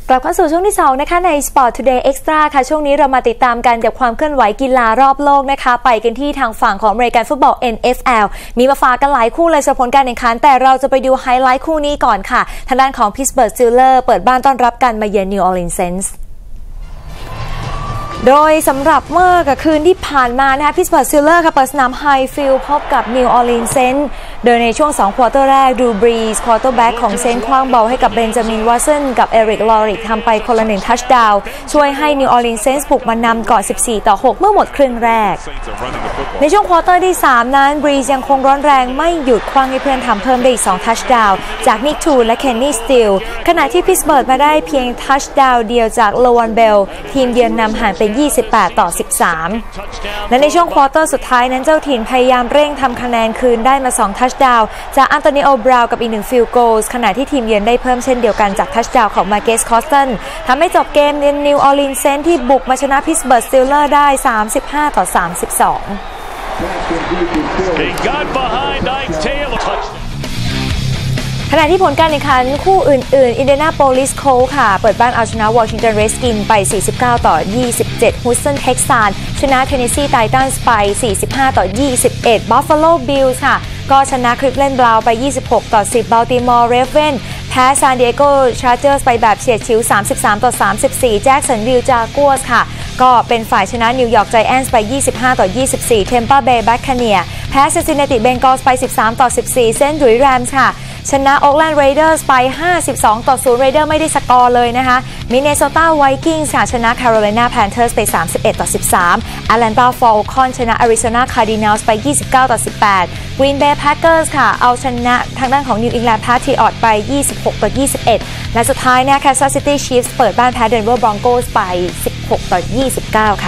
กลับเข้าสู่ช่วงที่2นะคะใน Sport Today Extra ค่ะช่วงนี้เรามาติดตามกันกับความเคลื่อนไหวกีฬารอบโลกนะคะไปกันที่ทางฝั่งของอเมริกันฟุตบอล NFL มีมาฝากกันหลายคู่เลยสำหรับผลการแข่งขันแต่เราจะไปดูไฮไลท์คู่นี้ก่อนค่ะทางด้านของ Pittsburgh Steelers เปิดบ้านต้อนรับการมาเยือน New Orleans Saintsโดยสำหรับเมื่อคืนที่ผ่านมานะคะ Pittsburgh Steelers ค่ะเปิดสนาม Highfield พบกับ New Orleans Saints โดยในช่วง2ควอเตอร์แรกดูบรีสควอเตอร์แบ็กของ Saints คว้างบอลให้กับเบนจามินวอตสันกับเอริกลอริกทำไปคนละ1ทัชดาวน์ช่วยให้ New Orleans Saints บุกมานำก่อน14-6เมื่อหมดครึ่งแรกในช่วงควอเตอร์ที่3นั้นบรีสยังคงร้อนแรงไม่หยุดคว้างให้เพื่อนทำเพิ่มได้อีก2ทัชดาวน์จากนิกทูและเคนนี่สตีลขณะที่ Pittsburgh มาได้เพียงทัชดาวน์เดียวจากโลวันเบลทีมเยือนนำห่างเป็น28-13และในช่วงควอเตอร์สุดท้ายนั้นเจ้าถิ่นพยายามเร่งทำคะแนนคืนได้มา2ทัชดาวน์จากอันโตนิโอบราวน์กับอีก1ฟิลด์โกลขณะที่ทีมเยือนได้เพิ่มเช่นเดียวกันจากทัชดาวน์ของมาร์เกสคอสตันทำให้จบเกมนิวออร์ลีนส์เซนส์ที่บุกมาชนะพิตต์สเบิร์กสตีลเลอร์ได้35-32ขณะที่ผลการแข่งขันคู่อื่นๆอินเดียนาโพลิสโคลท์ค่ะเปิดบ้านเอาชนะวอชิงตันเรดสกินไป49-27ฮูสตันเท็กซัสชนะเทนเนสซีไททันส์ไป45-21บัฟฟาโลบิลส์ค่ะก็ชนะคลิฟแลนด์บราวน์ไป26-10บัลติมอร์เรฟเว่นแพ้ซานดิเอโกชาร์เจอร์สไปแบบเฉียดฉิว33-34แจ็คสันวิลล์จากัวส์ค่ะก็เป็นฝ่ายชนะนิวยอร์กไจแอนท์ไป25-24เทมปาเบย์แบ็คแคเนียแพ้ซินซินนาติเบงกอลส์ไป13-14เซนต์หลุยส์แรมส์ค่ะชนะโอ๊คแลนด์เรเดอร์สไป52-0เรเดอร์ไม่ได้สกอร์เลยนะคะมินเนโซตาไวกิ้งส์ค่ะชนะแคโรไลนาแพนเทอร์สไป31-13แอตแลนตาฟอลคอนชนะอาริโซนาคาร์ดินัลส์ไป29-18กรีนเบย์แพ็คเกอร์สค่ะเอาชนะทางด้านของนิวอิงแลนด์แพทริออตไป26-21และสุดท้ายเนี่ยแคสซัสซิตี้ชีฟส์เปิดบ้านแพ้เดนเวอร์บรอนโกสไป16-29ค่ะ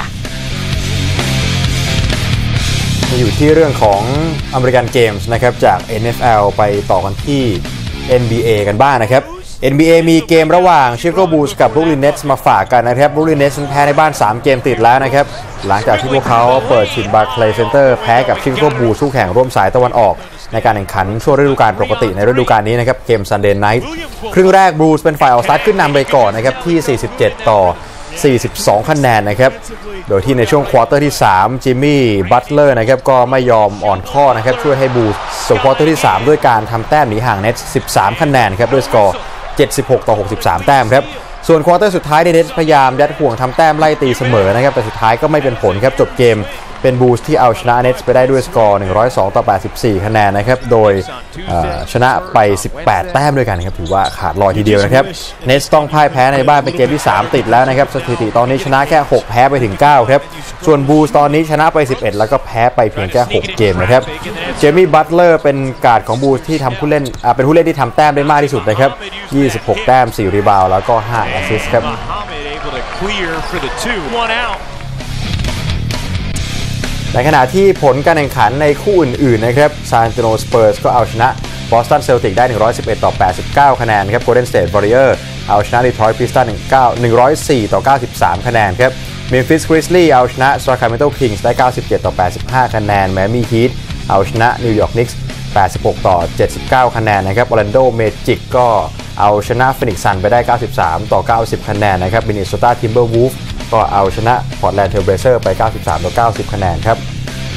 อยู่ที่เรื่องของอเมริกันเกมส์นะครับจาก NFL ไปต่อกันที่ NBA กันบ้างนะครับ NBA มีเกมระหว่าง Chicago Bulls กับ Brooklyn Nets มาฝากกันนะครับ Brooklyn Nets แพ้ในบ้าน3เกมติดแล้วนะครับหลังจากที่พวกเขาเปิดถิ่น Barclays Center แพ้กับ Chicago Bulls คู่แข่งร่วมสายตะวันออกในการแข่งขันช่วงฤดูกาลปกติในฤดูกาลนี้นะครับเกม Sunday Night ครึ่งแรก Bulls เป็นฝ่ายออกสตาร์ทขึ้นนำไปก่อนนะครับที่47-42คะแนนนะครับโดยที่ในช่วงควอเตอร์ที่3จิมมี่บัตเลอร์นะครับก็ไม่ยอมอ่อนข้อนะครับช่วยให้บูลส์จบควอเตอร์ที่3ด้วยการทำแต้มหนีห่างเนท13คะแนนครับด้วยสกอร์76-63แต้มครับส่วนควอเตอร์สุดท้ายเนทพยายามยัดห่วงทำแต้มไล่ตีเสมอนะครับแต่สุดท้ายก็ไม่เป็นผลครับจบเกมเป็นบูลส์ที่เอาชนะเนทไปได้ด้วยสกอร์102-84คะแนนนะครับโดยชนะไป18แต้มด้วยกันครับถือว่าขาดลอยทีเดียวนะครับเนทต้องพ่ายแพ้ในบ้านเป็นเกมที่3ติดแล้วนะครับสถิติตอนนี้ชนะแค่6แพ้ไปถึง9ครับส่วนบูลส์ตอนนี้ชนะไป11แล้วก็แพ้ไปเพียงแค่6เกมนะครับเจมี่บัตเลอร์เป็นการ์ดของบูลส์ที่ทำผู้เล่นเป็นผู้เล่นที่ทำแต้มได้มากที่สุดนะครับ26แต้ม4รีบาวด์แล้วก็5แอสซิสต์ครับในขณะที่ผลการแข่งขันในคู่อื่นๆนะครับซานอันโตนิโอสเปอร์สก็เอาชนะบอสตันเซลติกได้111-89คะแนนครับโกลเด้นสเตทวอริเออร์เอาชนะดีทรอยต์พิสตัน104-93คะแนนครับเมมฟิสกริซลี่เอาชนะซาคราเมนโตคิงส์ได้97-85คะแนนแมมี่ฮีทเอาชนะนิวยอร์กนิกส์86-79คะแนนนะครับออร์แลนโดเมจิกก็เอาชนะฟินิกซ์ซันไปได้93-90คะแนนนะครับมินนิโซตาทิมเบอร์วูฟก็เอาชนะพอร์ตแลนด์เทรลเบลเซอร์ไป93-90คะแนนครับ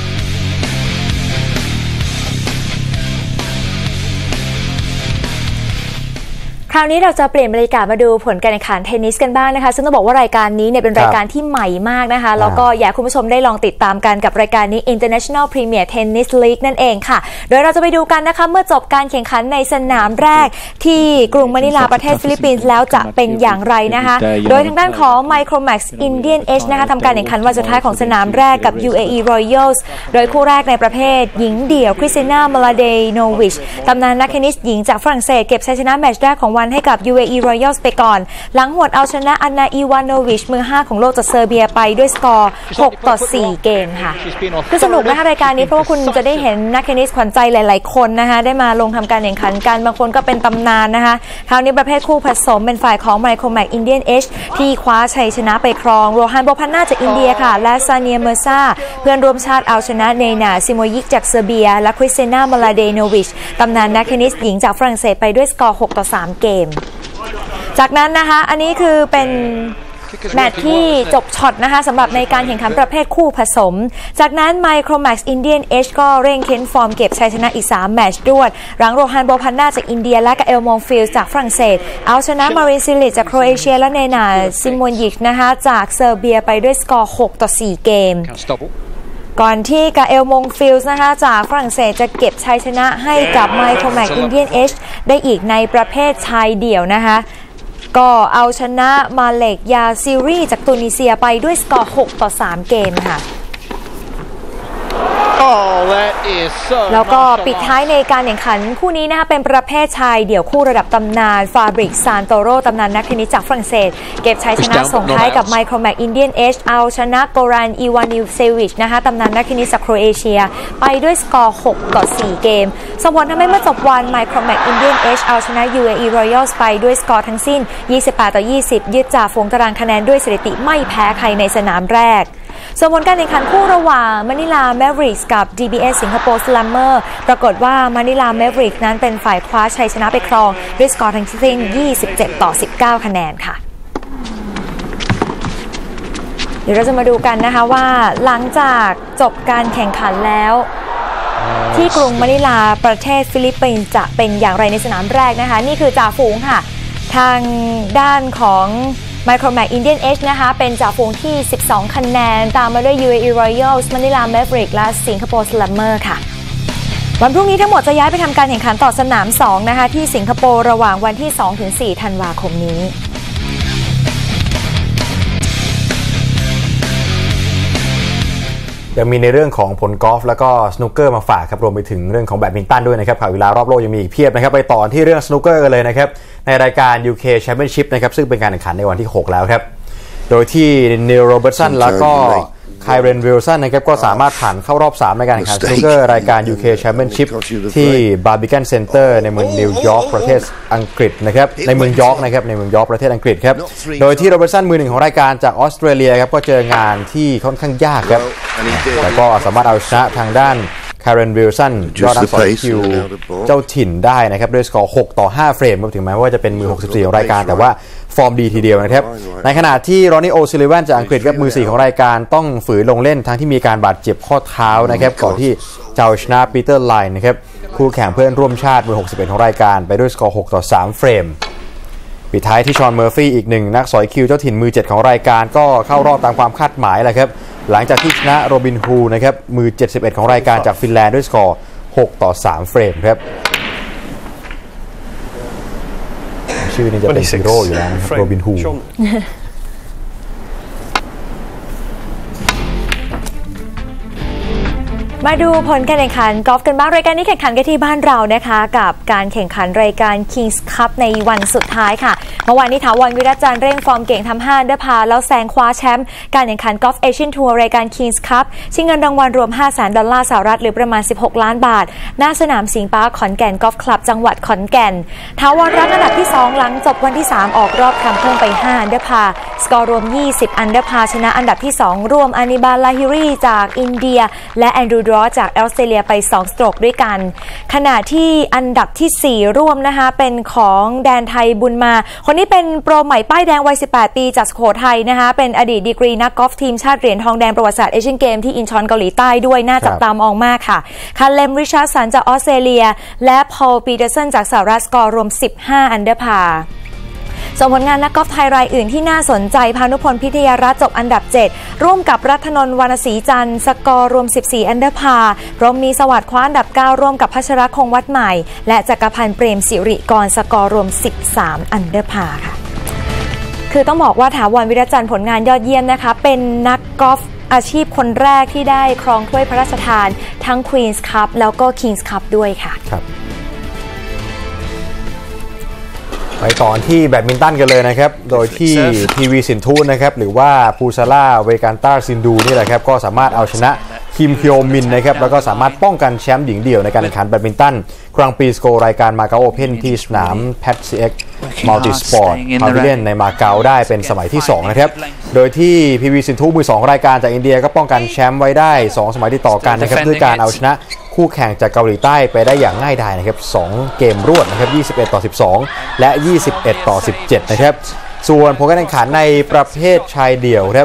คราวนี้เราจะเปลี่ยนบรรยากาศมาดูผลการแข่งขันเทนนิสกันบ้างนะคะซึ่งต้องบอกว่ารายการนี้เนี่ยเป็นรายการที่ใหม่มากนะคะแล้วก็อยากคุณผู้ชมได้ลองติดตามกันกับรายการนี้ International Premier Tennis League นั่นเองค่ะโดยเราจะไปดูกันนะคะเมื่อจบการแข่งขันในสนามแรกที่กรุงมะนิลาประเทศฟิลิปปินส์แล้วจะเป็นอย่างไรนะคะโดยทางด้านของ Micromax Indian Edge นะคะทำการแข่งขันวันสุดท้ายของสนามแรกกับ UAE Royals โดยคู่แรกในประเภทหญิงเดี่ยวคริสติน่า มาลาเดโนวิชตำนานนักเทนนิสหญิงจากฝรั่งเศสเก็บชัยชนะแมตช์แรกของวันให้กับ UAE Royals ไปก่อนหลังหวดเอาชนะอันนาอีวานโนวิชมือ5ของโลกจากเซอร์เบียไปด้วยสกอร์6-4เกมค่ะคือสนุกนะคะรายการนี้เพราะว่าคุณจะได้เห็นนักเทนนิสขวัญใจหลายๆคนนะคะได้มาลงทำการแข่งขันกันบางคนก็เป็นตำนานนะคะคราวนี้ประเภทคู่ผสมเป็นฝ่ายของ Micromax Indian Edge ที่คว้าชัยชนะไปครองโรฮันโบพันนาจากอินเดียค่ะและซาเนียเมอร์ซาเพื่อนร่วมชาติเอาชนะเนนาซิโมยิกจากเซอร์เบียและคริสติน่า มาลาเดโนวิชตำนานนักเทนนิสหญิงจากฝรั่งเศสไปด้วยสกอร์6-3เกมจากนั้นนะคะอันนี้คือเป็นแมตช์ที่จบช็อตนะคะสำหรับในการแข่งขันประเภทคู่ผสมจากนั้น Micromax Indian Edge ก็เร่งเค้นฟอร์มเก็บชัยชนะอีก3แมตช์ด้วยหลังโรฮันโบพันนาจากอินเดียและกาเอลมองฟิลจากฝรั่งเศสเอาชนะมารินซิลิจากโครเอเชียและเนนาซิมอนยิกนะคะจากเซอร์เบียไปด้วยสกอร์6-4เกมก่อนที่กาเอลมงฟิลส์นะคะจากฝรั่งเศสจะเก็บชัยชนะให้กับ Micromax Indian Edge ได้อีกในประเภทชายเดี่ยวนะคะก็เอาชนะมาเลกยาซีรีจากตุนิเซียไปด้วยสกอร์6-3เกมค่ะแล้วก็ปิดท้ายในการแข่งขันคู่นี้นะคะเป็นประเภทชายเดี่ยวคู่ระดับตำนานฟาบริกซานโตโรตำนานนักเทนนิสจากฝรั่งเศสเก็บชัยชนะส่งท้ายกับ Micromax Indian Edge เอาชนะโกรันอีวานิวเซวิชนะคะตำนานนักเทนนิสจากโครเอเชียไปด้วยสกอร์6-4เกมส่งผลทำให้เมื่อจบวัน Micromax Indian Edge เอาชนะ UAE Royals ไปด้วยสกอร์ทั้งสิ้น28-20ยึดจ่าฝูงตารางคะแนนด้วยสถิติไม่แพ้ใครในสนามแรกส่วนผลการแข่งขันคู่ระหว่างมะนิลาแมฟริกส์กับ DBS สิงคโปร์สลัมเมอร์ปรากฏว่ามะนิลาแมฟริกส์นั้นเป็นฝ่ายคว้าชัยชนะไปครองด้วยสกอร์ทั้งสิ้น27-19คะแนนค่ะเดี๋ยวเราจะมาดูกันนะคะว่าหลังจากจบการแข่งขันแล้วที่กรุงมะนิลาประเทศฟิลิปปินส์จะเป็นอย่างไรในสนามแรกนะคะนี่คือจ่าฝูงค่ะทางด้านของ Micromax Indian Edge นะคะเป็นจ่าฝูงที่12คะแนนตามมาด้วย UAE Royals Manila Maverick และสิงคโปร์ Slammer ค่ะวันพรุ่งนี้ทั้งหมดจะย้ายไปทำการแข่งขันต่อสนาม2นะคะที่สิงคโปร์ระหว่างวันที่ 2-4 ธันวาคมนี้ยังมีในเรื่องของผลกอล์ฟแล้วก็สนุกเกอร์มาฝากครับรวมไปถึงเรื่องของแบดมินตันด้วยนะครับข่าวกีฬารอบโลกยังมีอีกเพียบนะครับไปต่อที่เรื่องสนุกเกอร์กันเลยนะครับในรายการ UK Championship นะครับซึ่งเป็นการแข่งขันในวันที่6แล้วครับโดยที่นิลโรเบิร์ตสันแล้วก็ไคเรนวิลสันนะครับก็สามารถผ่านเข้ารอบ3ในการแข่งขันสนุกเกอร์รายการ UK Championship ที่บาร์บิกันเซ็นเตอร์ในเมืองนิวยอร์กประเทศอังกฤษนะครับในเมืองยอร์กนะครับในเมืองยอร์กประเทศอังกฤษครับโดยที่โรเบิร์ตสันมือหนึ่งของรายการจากออสเตรเลียครับก็เจองานที่ค่อนข้างยากครับแต่ก็สามารถเอาชนะทางด้านคาร์เรนวิลสันยอดนักสอนคิวเจ้าถิ่นได้นะครับด้วยสกอร์6-5เฟรมถึงแม้ว่าจะเป็นมือ64ของรายการแต่ว่าฟอร์มดีทีเดียวนะครับในขณะที่รอนนี่โอซิลิแวนจากอังกฤษครับมือ4ของรายการต้องฝืนลงเล่นทั้งที่มีการบาดเจ็บข้อเท้านะครับก่อนที่จะเอาชนะปีเตอร์ไลน์นะครับคู่แข่งเพื่อนร่วมชาติมือ61ของรายการไปด้วยสกอร์6-3เฟรมปิดท้ายที่ชอนเมอร์ฟี่อีกหนึ่งนักสอยคิวเจ้าถิ่นมือ7ของรายการก็เข้ารอบตามความคาดหมายแหละครับหลังจากที่ชนะโรบินฮูนะครับมือ71ของรายการจากฟินแลนด์ด้วยสกอร์6-3เฟรมครับชื่อนี้จะเป็นฮีโร่อยู่แล้วนะครับโรบินฮูมาดูผลการแข่งขันกอล์ฟกันบ้างรายการนี้แข่งขันกันที่บ้านเรานะคะกับการแข่งขันรายการ Kings Cup ในวันสุดท้ายค่ะเมื่อวานนี้ถาวร วิรัตจันทร์เร่งฟอร์มเก่งทำ5อันเดอร์พาร์แล้วแซงคว้าแชมป์การแข่งขันกอล์ฟเอเชียนทัวร์รายการ Kings Cup ชิงเงินรางวัลรวม$500,000 สหรัฐหรือประมาณ16ล้านบาทหน้าสนามสิงห์ปาร์คขอนแก่นกอล์ฟคลับจังหวัดขอนแก่นถาวรรั้งอันดับที่2หลังจบวันที่3ออกรอบทำเพิ่มไป5อันเดอร์พาร์สกอร์รวม20อันเดอร์พาร์ชนะอันดับที่2รวมอานิบาลลาฮิรีจากอินเดียและแอนดรูดรอจากออสเตรเลียไป2สโตรกด้วยกันขณะที่อันดับที่4ร่วมนะคะเป็นของแดนไทยบุญมาคนนี้เป็นโปรใหม่ป้ายแดงวัย18ปีจากสุโขทัยนะคะเป็นอดีตดีกรีนักกอล์ฟทีมชาติเหรียญทองแดงประวัติศาสตร์เอเชียนเกมที่อินชอนเกาหลีใต้ด้วยน่าจับตามองมากค่ะคาเลมริชาร์ดสันจากออสเตรเลียและพอลปีเตอร์สันจากสหรัฐสกอร์รวม15อันเดอร์พาร์ส่วนผลงานนักกอล์ฟไทยรายอื่นที่น่าสนใจพานุพลพิทยารัตน์จบอันดับ7ร่วมกับรัตนนท์วรรณศรีจันทร์สกอร์รวม14อันเดอร์พาร์พรหมมีสวัสดิ์คว้าอันดับ9ร่วมกับพัชรคงวัดใหม่และจักรพันธ์เปรมสิริกรสกอร์รวม13อันเดอร์พาร์ค่ะคือต้องบอกว่าถาวร วิรัตจันทร์ผลงานยอดเยี่ยมนะคะเป็นนักกอล์ฟอาชีพคนแรกที่ได้ครองถ้วยพระราชทานทั้ง Queen's Cup แล้วก็ King's Cup ด้วยค่ะไปต่อที่แบดมินตันกันเลยนะครับโดยที่ทีวีสินทูนะครับหรือว่าปูซาร่าเวกันตาซินดูนี่แหละครับก็สามารถเอาชนะคิมเคียวมินนะครับแล้วก็สามารถป้องกันแชมป์หญิงเดี่ยวในการแข่งขันแบดมินตันกรังปีสโกรายการมาเก๊าโอเพ่นที่สนามแพทซีเอ็กมัลติสปอร์ตพาวิเลียนในมาเก๊าได้เป็นสมัยที่2นะครับโดยที่พีวีสินทูมือ2รายการจากอินเดียก็ป้องกันแชมป์ไว้ได้2สมัยติดต่อกันนะครับด้วยการเอาชนะคู่แข่งจากเกาหลีใต้ไปได้อย่างง่ายดายนะครับ2เกมรวดนะครับ21-12และ21-17นะครับส่วนผลการแข่งขันในประเภทชายเดี่ยวครับ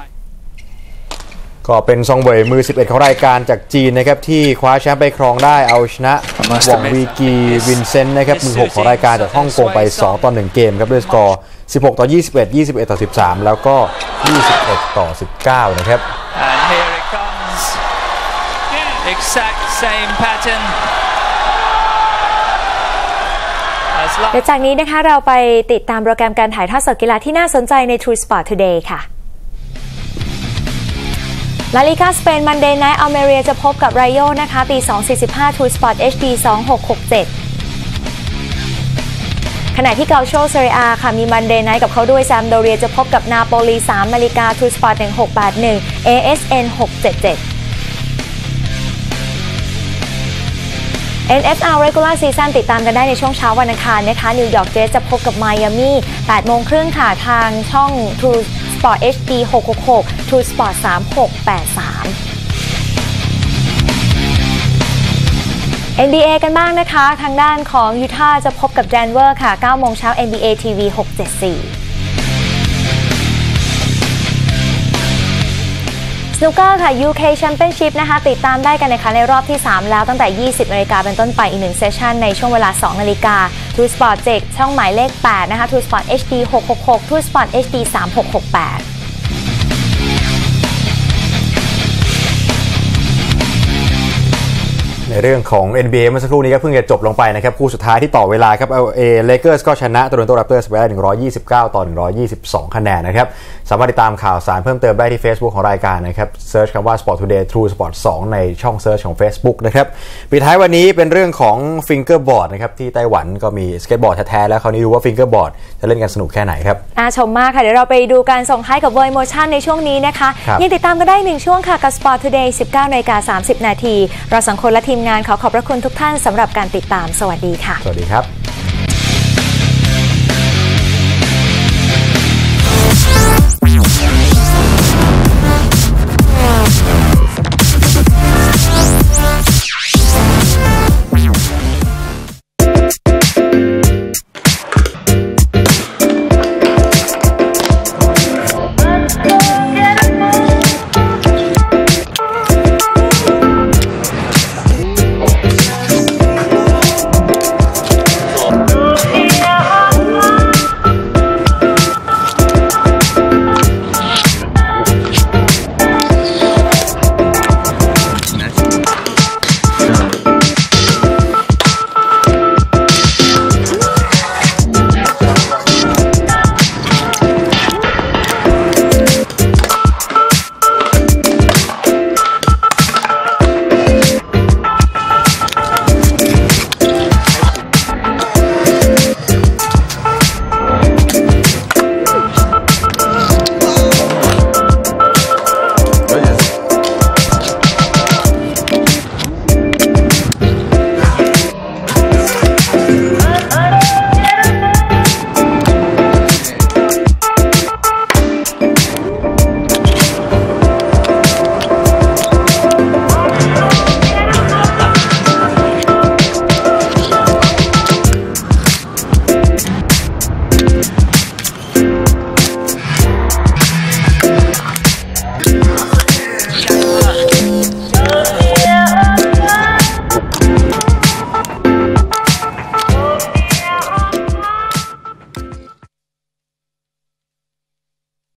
ก็เป็นซองเวยมือ11ของรายการจากจีนนะครับที่คว้าแชมป์ไปครองได้เอาชนะหว่องวีกีวินเซนต์นะครับมือ6ของรายการจากฮ่องกงไป2-1เกมครับด้วยสกอร์16-21 21-13แล้วก็21-19นะครับเดี๋ยวจากนี้นะคะเราไปติดตามโปรแกรมการถ่ายทอดสดกีฬาที่น่าสนใจใน True Sport Today ค่ะลาลิกาสเปนมันเดย์ไนท์อัลเมเรียจะพบกับไรโยนะคะตี 2:45 True Sport HD 2667ขณะที่เกาโชเซเรียค่ะมีมันเดย์ไนท์กับเขาด้วยแซมโดเรียจะพบกับนาโปลี 3 นาฬิกา True Sport 1681 ASN 677 NFL Regular Season ติดตามกันได้ในช่วงเช้าวันอังคารนะคะนิวยอร์กเจสจะพบกับไมอามี่ 8 โมงครึ่งค่ะทางช่อง True Sport HD 666 True Sport 3683 NBA กันบ้างนะคะทางด้านของยูทาห์จะพบกับเดนเวอร์ค่ะ 9 โมงเช้า NBA TV 674สนุกเกอร์ค่ะ UK Championship นะคะติดตามได้กันนะคะในรอบที่ 3 แล้วตั้งแต่ 20 นาฬิกาเป็นต้นไปอีก1เซสชันในช่วงเวลา 2 นาฬิกา True Sport 7 ช่องหมายเลข 8 นะคะ True Sport HD 666 True Sport HD 3668 ในเรื่องของ NBA เมื่อสักครู่นี้ก็เพิ่งจะจบลงไปนะครับคู่สุดท้ายที่ต่อเวลาครับ LA Lakers ก็ชนะโตรอนโต Raptors ไปได้129-122 คะแนนนะครับสามารถติดตามข่าวสารเพิ่มเติมได้ที่ Facebook ของรายการนะครับเซิร์ชคำว่า Sport Today True Sport 2 ในช่องเซิร์ชของ Facebook นะครับปิดท้ายวันนี้เป็นเรื่องของ Fingerboard นะครับที่ไต้หวันก็มีสเก็ตบอร์ดแท้ๆแล้วคราวนี้ดูว่า Fingerboard จะเล่นกันสนุกแค่ไหนครับน่าชมมากค่ะเดี๋ยวเราไปดูการส่งท้ายกับ World Motion ในช่วงนี้นะคะยังติดตามกันได้1ช่วงค่ะกับ Sport Today 19:30 นาทีเรา2คนและทีมงานขอบพระคุณทุกท่านสำหรับการติดตามสวัสดีค่ะสวัสดีครับ